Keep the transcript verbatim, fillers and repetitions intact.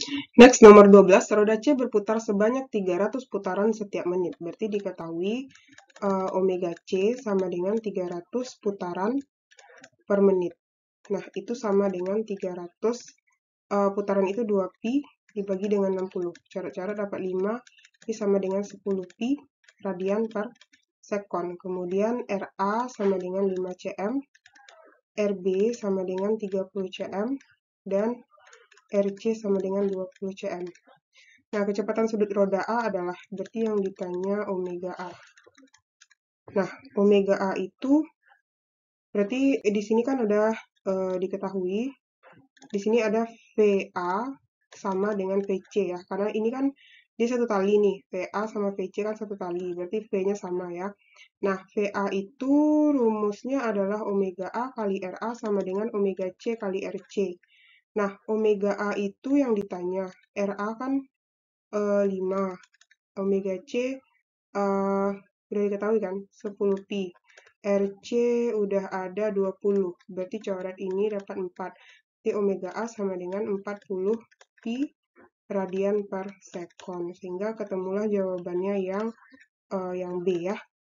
Next, nomor dua belas, roda C berputar sebanyak tiga ratus putaran setiap menit. Berarti diketahui uh, omega C sama dengan tiga ratus putaran per menit. Nah, itu sama dengan tiga ratus, uh, putaran itu dua pi dibagi dengan enam puluh. Cara-cara dapat lima, pi sama dengan sepuluh pi radian per sekon. Kemudian R A sama dengan lima cm, R B sama dengan tiga puluh cm, dan R C sama dengan dua puluh cm. Nah, kecepatan sudut roda A adalah, berarti yang ditanya omega A. Nah, omega A itu, berarti eh, di sini kan ada eh, diketahui, di sini ada V A sama dengan V C ya, karena ini kan dia satu tali nih, V A sama V C kan satu tali, berarti V-nya sama ya. Nah, V A itu rumusnya adalah omega A kali R A sama dengan omega C kali R C. Nah, omega A itu yang ditanya, R A kan eh, lima, omega C uh, udah diketahui kan, sepuluh pi. R C udah ada dua puluh, berarti coret ini dapat empat. Jadi omega A sama dengan empat puluh pi radian per sekon. Sehingga ketemulah jawabannya yang uh, yang B ya.